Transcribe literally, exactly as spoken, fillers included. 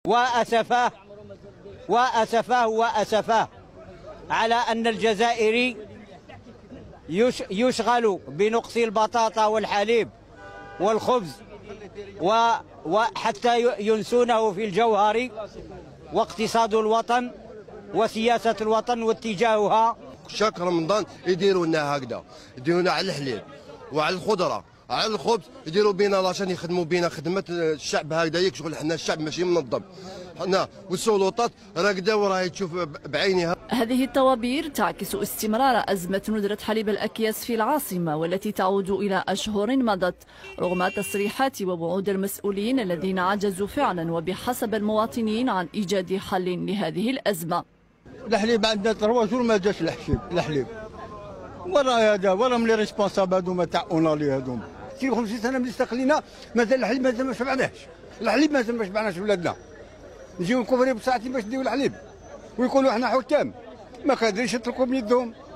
وأسفاه وأسفاه وأسفاه على أن الجزائري يشغل بنقص البطاطا والحليب والخبز وحتى ينسونه في الجوهر واقتصاد الوطن وسياسة الوطن واتجاهها. شهر رمضان يديروا لنا هكذا، يديروا لنا على الحليب وعلى الخضره على الخبز، يديروا بينا لاشان يخدموا بينا خدمه الشعب هكذا. شغل حنا الشعب ماشي منظم، حنا والسلطات راكده وراهي تشوف بعينها. هذه الطوابير تعكس استمرار أزمة ندرة حليب الأكياس في العاصمة، والتي تعود إلى أشهر مضت رغم تصريحات ووعود المسؤولين الذين عجزوا فعلا وبحسب المواطنين عن إيجاد حل لهذه الأزمة. الحليب عندنا ثروة جور ما جاش الحليب الحليب ولا هذا ولا من لي ريسبونسابل هذوما تاع اونالي هذوما. شي خمسين سنة من استقلينا مازال الحليب مازال ما شبعناش، الحليب مازال ما شبعناش ولادنا. نجيو نكوفري بساعتين باش نديو الحليب ويقولوا احنا حكام ما قادرينش يتركوا بيدهم.